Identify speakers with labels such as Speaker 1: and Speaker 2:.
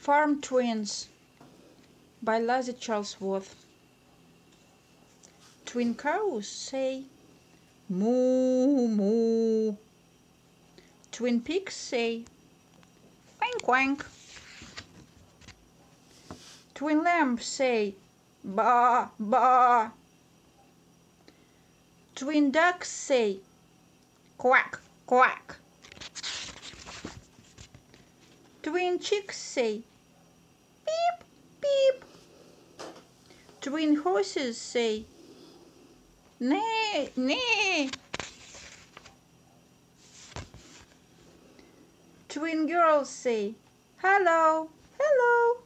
Speaker 1: Farm Twins by Lazy Charlesworth. Twin cows say moo moo. Twin pigs say quank quank. Twin lambs say ba ba. Twin ducks say quack quack. Twin chicks say beep beep. Twin horses say neigh neigh. Twin girls say hello hello.